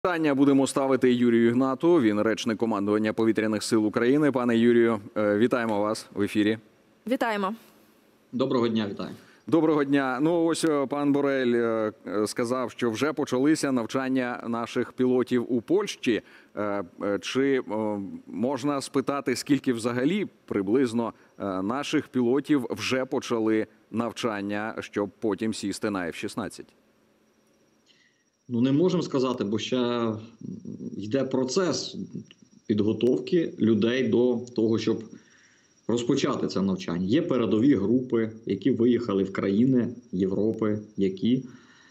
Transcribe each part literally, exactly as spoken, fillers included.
Питання будемо ставити Юрію Ігнату. Він речник командування Повітряних сил України. Пане Юрію, вітаємо вас в ефірі. Вітаємо. Доброго дня, вітаю. Доброго дня. Ну ось пан Борель сказав, що вже почалися навчання наших пілотів у Польщі. Чи можна спитати, скільки взагалі приблизно наших пілотів вже почали навчання, щоб потім сісти на еф шістнадцять? Ну, не можемо сказати, бо ще йде процес підготовки людей до того, щоб розпочати це навчання. Є передові групи, які виїхали в країни Європи, які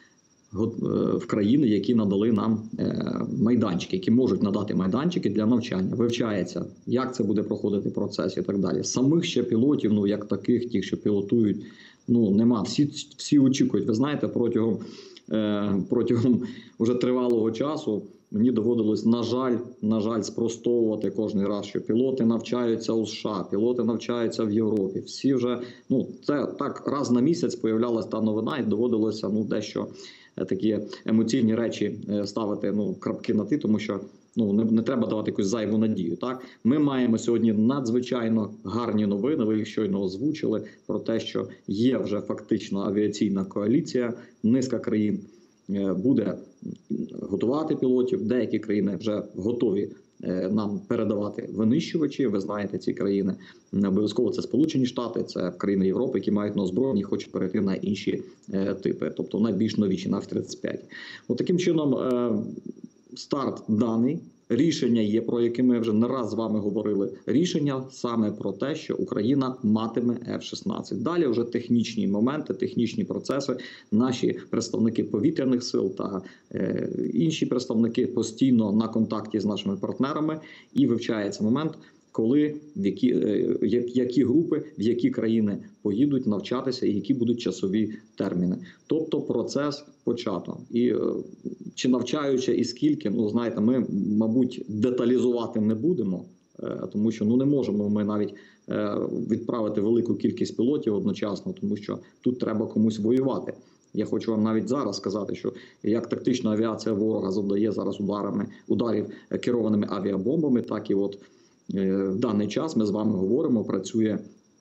в країни, які надали нам майданчики, які можуть надати майданчики для навчання. Вивчається, як це буде проходити процес і так далі. Самих ще пілотів, ну як таких, тих, що пілотують, ну нема. Всі, всі очікують. Ви знаєте, протягом Протягом уже тривалого часу мені доводилось, на жаль, на жаль, спростовувати кожен раз, що пілоти навчаються у США, пілоти навчаються в Європі. Всі вже, ну, це так раз на місяць появлялася та новина і доводилося, ну, дещо такі емоційні речі ставити, ну, крапки на «ти», тому що ну, не, не треба давати якусь зайву надію. Так? Ми маємо сьогодні надзвичайно гарні новини, ви їх щойно озвучили, про те, що є вже фактично авіаційна коаліція, низка країн буде готувати пілотів, деякі країни вже готові нам передавати винищувачі. Ви знаєте, ці країни не обов'язково це Сполучені Штати, це країни Європи, які мають на озброєння і хочуть перейти на інші типи, тобто найбільш новіші, на еф тридцять п'ять. От таким чином старт даний. Рішення є, про яке ми вже не раз з вами говорили. Рішення саме про те, що Україна матиме еф шістнадцять. Далі вже технічні моменти, технічні процеси. Наші представники повітряних сил та е, інші представники постійно на контакті з нашими партнерами. І вивчається момент, коли, в які, е, які групи, в які країни поїдуть навчатися і які будуть часові терміни. Тобто процес почато. І е, чи навчаючи і скільки, ну знаєте, ми, мабуть, деталізувати не будемо, е, тому що ну не можемо ми навіть е, відправити велику кількість пілотів одночасно, тому що тут треба комусь воювати. Я хочу вам навіть зараз сказати, що як тактична авіація ворога завдає зараз ударами, ударів керованими авіабомбами, так і от е, в даний час ми з вами говоримо, працює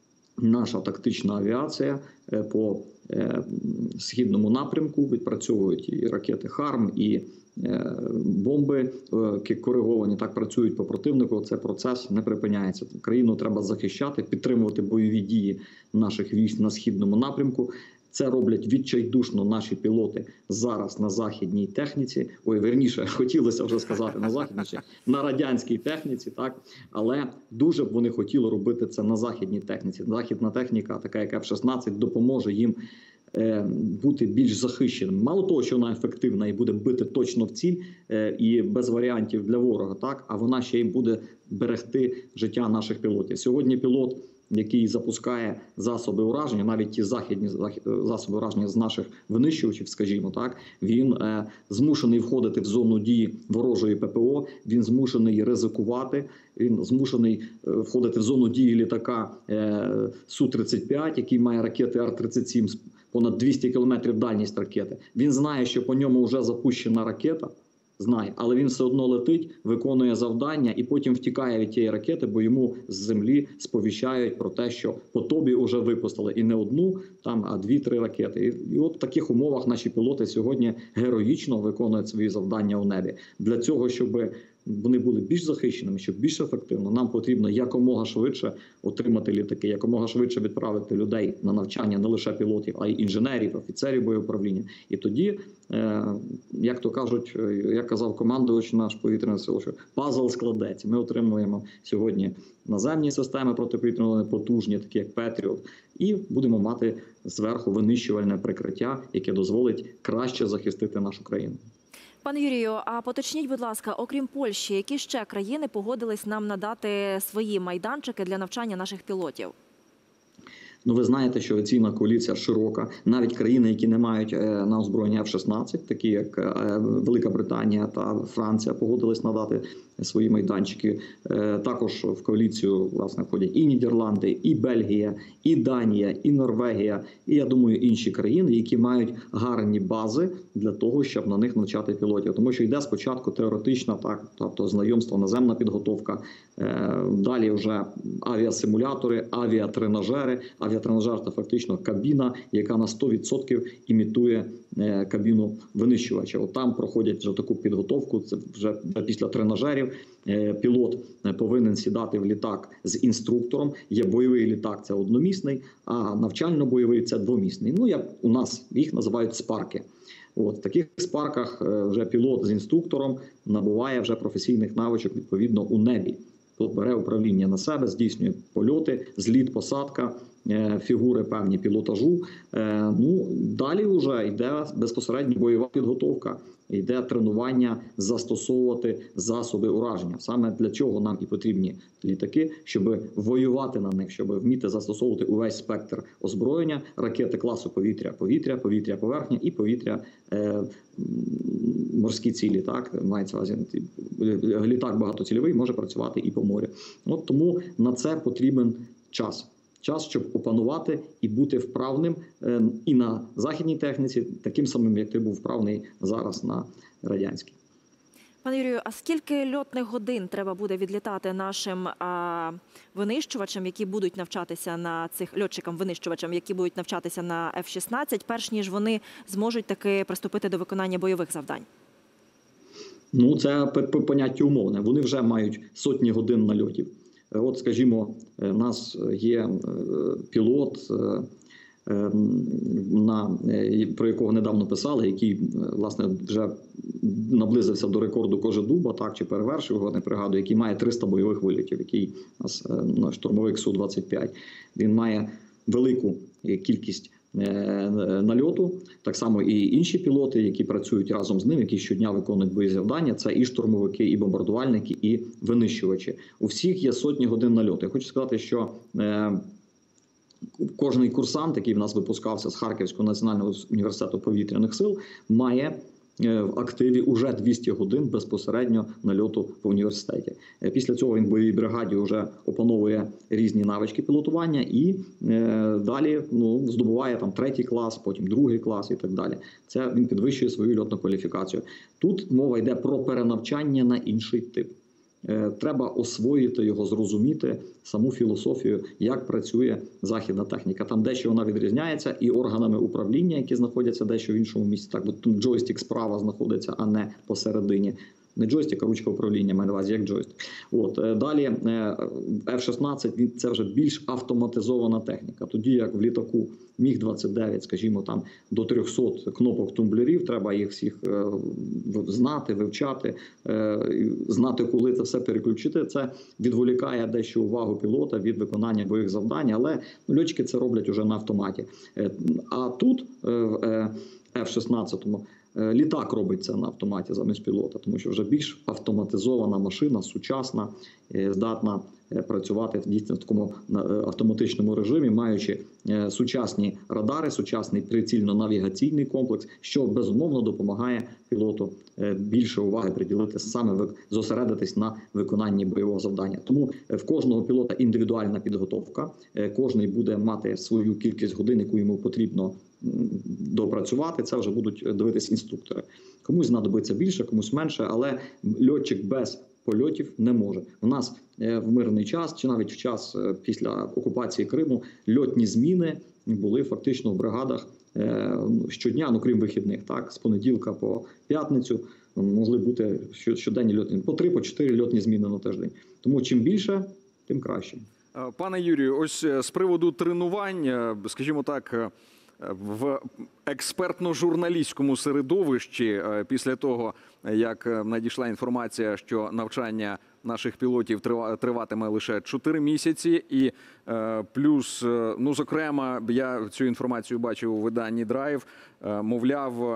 наша тактична авіація по е, східному напрямку, відпрацьовують і ракети «Харм», і е, бомби е, кориговані, так працюють по противнику. Це процес не припиняється. Країну треба захищати, підтримувати бойові дії наших військ на східному напрямку. Це роблять відчайдушно наші пілоти зараз на західній техніці. Ой, верніше, хотілося вже сказати на західній, на радянській техніці, так? Але дуже б вони хотіли робити це на західній техніці. Західна техніка, така як еф шістнадцять, допоможе їм е, бути більш захищеним. Мало того, що вона ефективна і буде бити точно в ціль е, і без варіантів для ворога, так? А вона ще й буде берегти життя наших пілотів. Сьогодні пілот, який запускає засоби ураження, навіть ті західні засоби ураження з наших винищувачів, скажімо так, він е, змушений входити в зону дії ворожої пе пе о, він змушений ризикувати, він змушений е, входити в зону дії літака е, су тридцять п'ять, який має ракети ар тридцять сім, понад двісті кілометрів дальність ракети. Він знає, що по ньому вже запущена ракета, знає, але він все одно летить, виконує завдання і потім втікає від тієї ракети, бо йому з землі сповіщають про те, що по тобі вже випустили і не одну, там, а дві-три ракети. І, і от в таких умовах наші пілоти сьогодні героїчно виконують свої завдання у небі. Для цього, щоб вони були більш захищеними, щоб більш ефективно, нам потрібно якомога швидше отримати літаки, якомога швидше відправити людей на навчання не лише пілотів, а й інженерів, офіцерів боєуправління. І тоді, е, як то кажуть, як казав командувач наш повітряний сил, що пазл складеться. Ми отримуємо сьогодні наземні системи протиповітряної потужні, такі як Петріот, і будемо мати зверху винищувальне прикриття, яке дозволить краще захистити нашу країну. Пане Юрію, а поточніть, будь ласка, окрім Польщі, які ще країни погодились нам надати свої майданчики для навчання наших пілотів? Ну, ви знаєте, що авіаційна коаліція широка. Навіть країни, які не мають на озброєння еф шістнадцять, такі як Велика Британія та Франція, погодились надати свої майданчики. Також в коаліцію, власне, входять і Нідерланди, і Бельгія, і Данія, і Норвегія, і, я думаю, інші країни, які мають гарні бази для того, щоб на них навчати пілотів. Тому що йде спочатку теоретична, так, тобто знайомство, наземна підготовка, далі вже авіасимулятори, авіатренажери. Авіатренажер – це фактично кабіна, яка на сто відсотків імітує кабіну винищувача. От там проходять вже таку підготовку, це вже після тренажерів. Пілот повинен сідати в літак з інструктором. Є бойовий літак – це одномісний, а навчально-бойовий – це двомісний. Ну, як у нас їх називають спарки. От, в таких спарках вже пілот з інструктором набуває вже професійних навичок відповідно у небі. Бере управління на себе, здійснює польоти, зліт, посадка, фігури певні пілотажу. Ну, далі вже йде безпосередньо бойова підготовка, йде тренування застосовувати засоби ураження. Саме для чого нам і потрібні літаки, щоб воювати на них, щоб вміти застосовувати увесь спектр озброєння, ракети класу повітря-повітря, повітря-поверхня і повітря е, морські цілі. Так, мається увазі, літак багатоцільовий може працювати і по морю. От тому на це потрібен час. Час, щоб опанувати і бути вправним і на західній техніці, таким самим, як ти був вправний зараз на радянській. Пане Юрію, а скільки льотних годин треба буде відлітати нашим а, винищувачам, які будуть навчатися на цих льотчикам-винищувачам, які будуть навчатися на еф шістнадцять, перш ніж вони зможуть таки приступити до виконання бойових завдань? Ну, це поняття умовне. Вони вже мають сотні годин нальотів. От, скажімо, у нас є пілот, на, про якого недавно писали, який, власне, вже наблизився до рекорду Кожедуба, так, чи перевершив його, не пригадую, який має триста бойових вилітів, який у нас на штурмовик Су двадцять п'ять. Він має велику кількість нальоту, так само і інші пілоти, які працюють разом з ним, які щодня виконують бойові завдання, це і штурмовики, і бомбардувальники, і винищувачі. У всіх є сотні годин нальоту. Я хочу сказати, що е, кожний курсант, який в нас випускався з Харківського національного університету повітряних сил, має в активі уже двісті годин безпосередньо нальоту по університеті. Після цього він в бойовій бригаді вже опановує різні навички пілотування і е, далі ну, здобуває там третій клас, потім другий клас і так далі. Це він підвищує свою льотну кваліфікацію. Тут мова йде про перенавчання на інший тип. Треба освоїти його, зрозуміти саму філософію, як працює західна техніка. Там дещо вона відрізняється і органами управління, які знаходяться дещо в іншому місці. Так, бо тут джойстик справа знаходиться, а не посередині. Не джойстик, а ручка управління, маю на увазі, як джойстик. От, далі еф шістнадцять – це вже більш автоматизована техніка. Тоді, як в літаку міг двадцять дев'ять, скажімо, там до трьохсот кнопок тумблерів, треба їх всіх знати, вивчати, знати, коли це все переключити. Це відволікає дещо увагу пілота від виконання бойових завдань, але льотчики це роблять уже на автоматі. А тут, в еф шістнадцять, літак робить це на автоматі замість пілота, тому що вже більш автоматизована машина, сучасна, здатна працювати дійсно в такому автоматичному режимі, маючи сучасні радари, сучасний прицільно-навігаційний комплекс, що безумовно допомагає пілоту більше уваги приділити, саме зосередитись на виконанні бойового завдання. Тому в кожного пілота індивідуальна підготовка, кожний буде мати свою кількість годин, яку йому потрібно допрацювати, це вже будуть дивитись інструктори. Комусь знадобиться більше, комусь менше, але льотчик без польотів не може. У нас в мирний час, чи навіть в час після окупації Криму, льотні зміни були фактично в бригадах щодня, ну крім вихідних, так, з понеділка по п'ятницю могли бути щоденні льотні, по три, по чотири льотні зміни на тиждень. Тому чим більше, тим краще. Пане Юрію, ось з приводу тренувань, скажімо так, в експертно-журналістському середовищі, після того, як надійшла інформація, що навчання наших пілотів триватиме лише чотири місяці, і плюс, ну, зокрема, я цю інформацію бачив у виданні «Драйв», мовляв,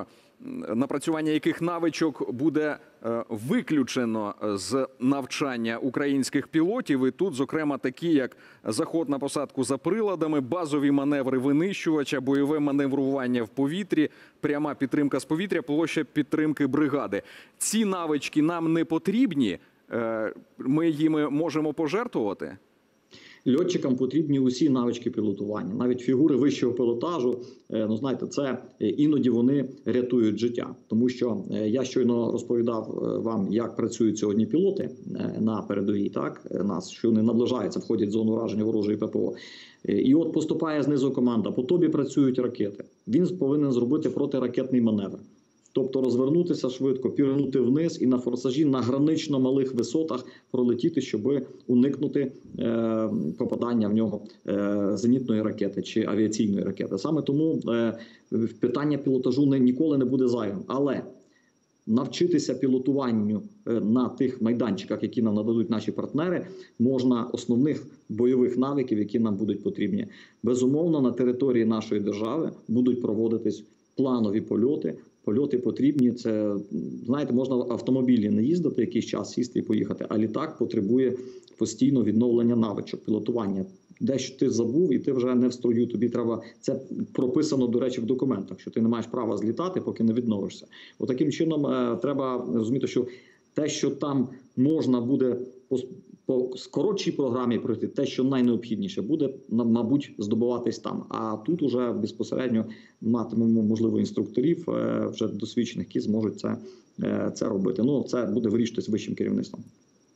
напрацювання яких навичок буде е, виключено з навчання українських пілотів. І тут, зокрема, такі як заход на посадку за приладами, базові маневри винищувача, бойове маневрування в повітрі, пряма підтримка з повітря, площа підтримки бригади. Ці навички нам не потрібні, е, ми їми можемо пожертвувати? Льотчикам потрібні усі навички пілотування, навіть фігури вищого пілотажу. Ну, знаєте, це іноді вони рятують життя. Тому що я щойно розповідав вам, як працюють сьогодні пілоти на передовій, так, нас, що вони наближаються, входять в зону ураження ворожої ППО. І от поступає знизу команда, по тобі працюють ракети. Він повинен зробити протиракетний маневр. Тобто розвернутися швидко, пірнути вниз і на форсажі на гранично малих висотах пролетіти, щоб уникнути е, попадання в нього е, зенітної ракети чи авіаційної ракети. Саме тому е, питання пілотажу не, ніколи не буде зайвим. Але навчитися пілотуванню е, на тих майданчиках, які нам нададуть наші партнери, можна основних бойових навиків, які нам будуть потрібні. Безумовно, на території нашої держави будуть проводитись планові польоти. Польоти потрібні, це, знаєте, можна в автомобілі не їздити якийсь час, сісти і поїхати, а літак потребує постійно відновлення навичок, пілотування. Дещо ти забув і ти вже не в строю, тобі треба, це прописано, до речі, в документах, що ти не маєш права злітати, поки не відновишся. Отаким чином е, треба розуміти, що те, що там можна буде по, по скоротшій програмі пройти, те, що найнеобхідніше, буде, мабуть, здобуватись там. А тут уже безпосередньо матимемо, можливо, інструкторів, е, вже досвідчених, які зможуть це, е, це робити. Ну, це буде вирішуватись вищим керівництвом.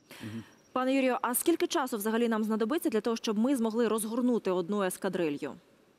Пане Юрію, а скільки часу взагалі нам знадобиться для того, щоб ми змогли розгорнути одну ескадрилью?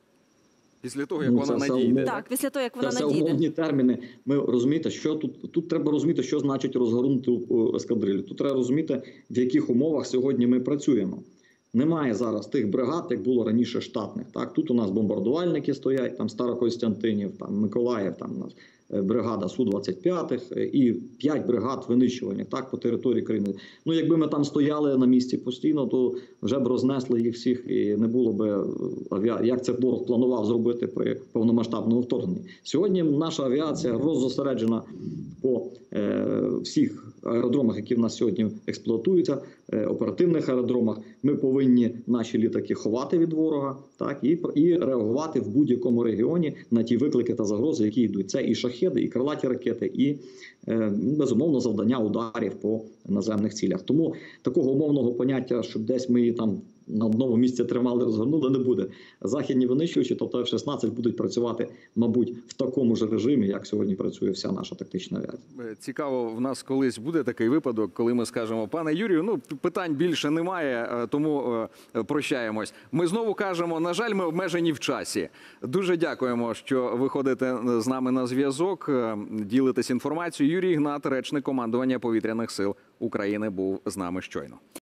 Після того, як Ну, вона це надійде. Так, після того, як вона Це все надійде. умовні терміни. Ми розумієте, що тут, тут треба розуміти, що значить розгорнути ескадрилю. Тут треба розуміти, в яких умовах сьогодні ми працюємо. Немає зараз тих бригад, як було раніше штатних. Так, тут у нас бомбардувальники стоять, там Старокостянтинів, там Миколаїв, там у нас бригада Су двадцять п'ять і п'ять бригад винищувальних, так, по території країни. Ну, якби ми там стояли на місці постійно, то вже б рознесли їх всіх і не було б авіації. Як це ворог планував зробити при повномасштабному вторгненні. Сьогодні наша авіація роззосереджена по е, всіх аеродромах, які в нас сьогодні експлуатуються, е, оперативних аеродромах. Ми повинні наші літаки ховати від ворога, так, і, і реагувати в будь-якому регіоні на ті виклики та загрози, які йдуть. Це і шахеди, і крилаті ракети, і, е, безумовно, завдання ударів по наземних цілях. Тому такого умовного поняття, щоб десь ми її там на одному місці тримали, розгорнули, не буде. Західні винищувачі, тобто Еф шістнадцять, будуть працювати, мабуть, в такому ж режимі, як сьогодні працює вся наша тактична авіація. Цікаво, в нас колись буде такий випадок, коли ми скажемо: пане Юрію, ну, питань більше немає, тому прощаємось. Ми знову кажемо, на жаль, ми обмежені в часі. Дуже дякуємо, що виходите з нами на зв'язок, ділитесь інформацією. Юрій Ігнат, речник командування Повітряних сил України, був з нами щойно.